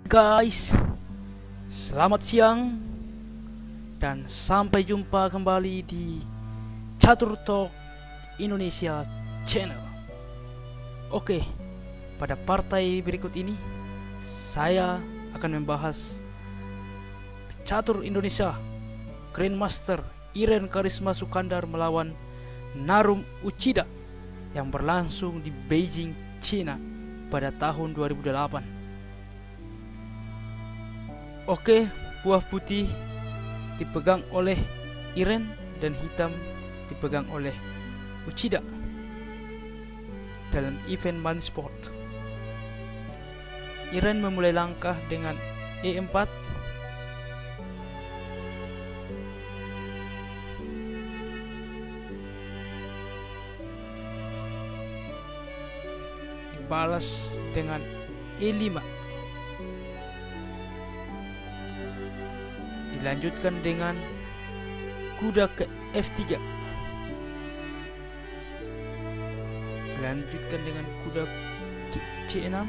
Guys, selamat siang dan sampai jumpa kembali di Catur Talk Indonesia Channel. Oke, pada partai berikut ini saya akan membahas Catur Indonesia Grandmaster Iren Karisma Sukandar melawan Narum Uchida yang berlangsung di Beijing, China pada tahun 2008. Oke, buah putih dipegang oleh Iren dan hitam dipegang oleh Uchida dalam event Mansport. Iren memulai langkah dengan E4, dibalas dengan E5, dilanjutkan dengan kuda ke F3, dilanjutkan dengan kuda ke C6.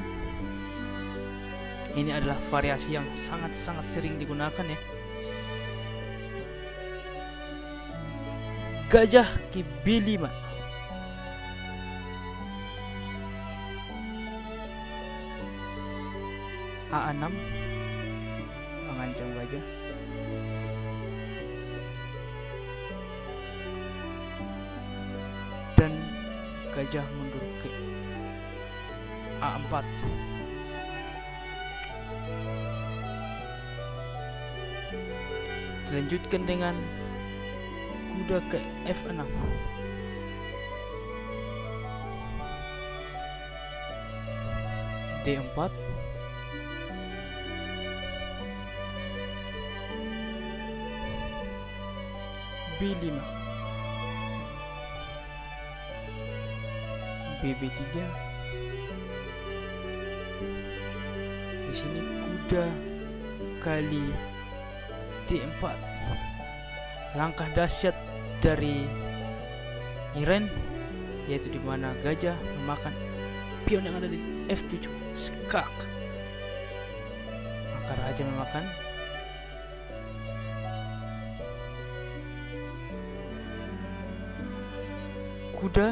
Ini adalah variasi yang sangat sering digunakan ya. Gajah ke B5, A6 mengancam gajah, dan gajah mundur ke A4. Dilanjutkan dengan kuda ke F6, D4, B5, BB3. Di sini kuda kali D4. Langkah dahsyat dari Iren yaitu di mana gajah memakan pion yang ada di F7, skak. Maka raja memakan kuda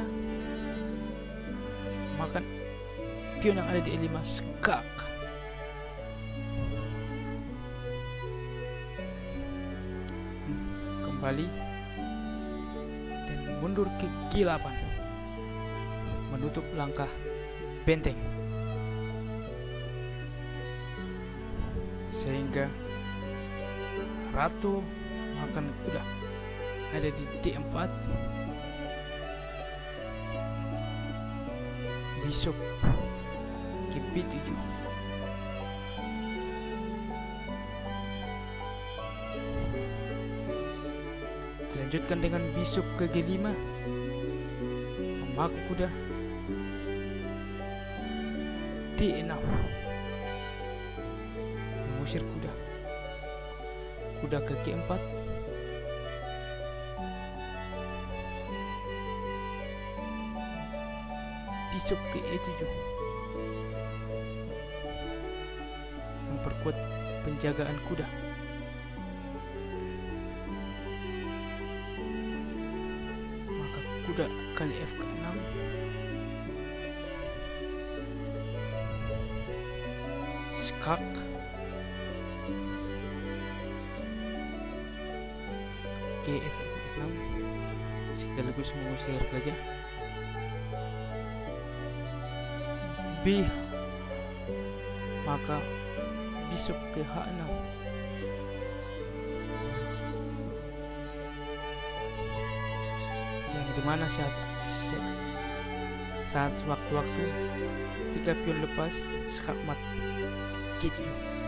makan pion yang ada di E5, skak. Kembali dan mundur ke G8 menutup langkah benteng, sehingga ratu makan kuda ada di D4, bishop ke B7, dilanjutkan dengan bishop ke G5 memakan kuda, D6 mengusir kuda ke G4, bishop ke E7 memperkuat penjagaan kuda. Maka kuda kali F6, skak, ke F6 sekaligus mengusir gajah, B, maka bishop ke H6, yang dimana saat sewaktu-waktu ketika pion lepas, skakmat G7.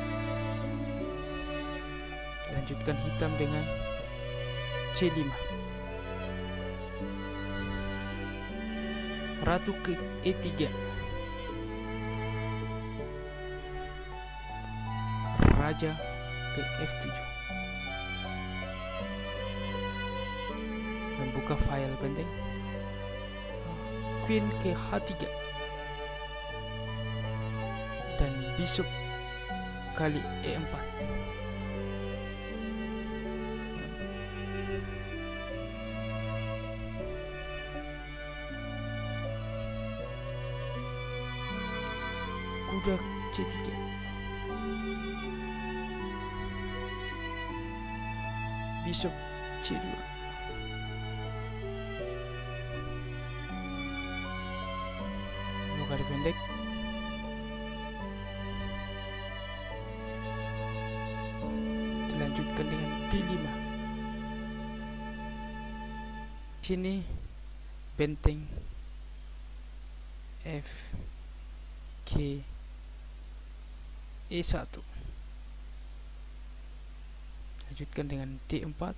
Lanjutkan hitam dengan C5, ratu ke E3, raja ke F7, membuka file benteng, queen ke H3, dan bishop kali E4. Kuda C3, bishop C2, kali pendek, dilanjutkan dengan D5. Sini benteng F G E1, lanjutkan dengan D4,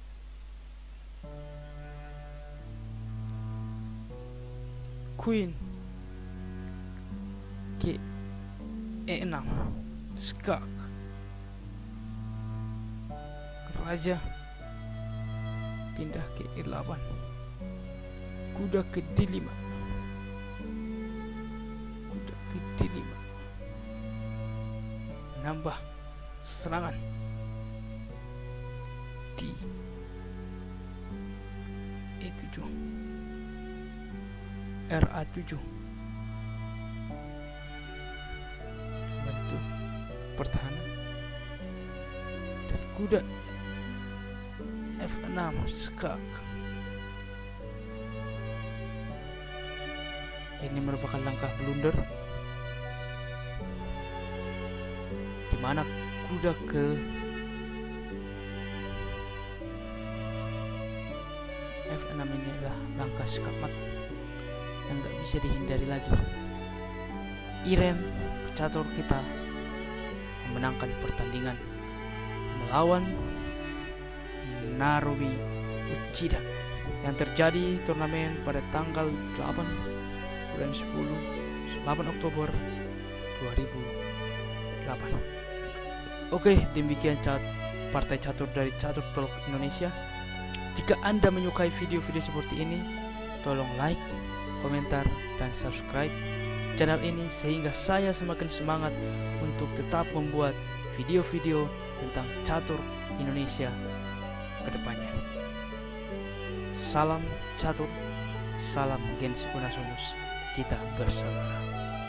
Queen G E6, skak, raja pindah ke E8, kuda ke D5, kuda ke D5, nambah serangan di E7, RA7, bantu pertahanan, dan kuda F6, skak. Ini merupakan langkah blunder, di mana kuda ke F6 ini adalah langkah skakmat yang nggak bisa dihindari lagi. Iren pecatur kita memenangkan pertandingan melawan Narubi Uchida yang terjadi turnamen pada tanggal 8 bulan 10 8 Oktober 2008. Oke, demikian partai catur dari Catur Talk Indonesia. Jika Anda menyukai video-video seperti ini, tolong like, komentar, dan subscribe channel ini sehingga saya semakin semangat untuk tetap membuat video-video tentang catur Indonesia ke depannya. Salam catur, salam Gens Unasumus, kita bersaudara.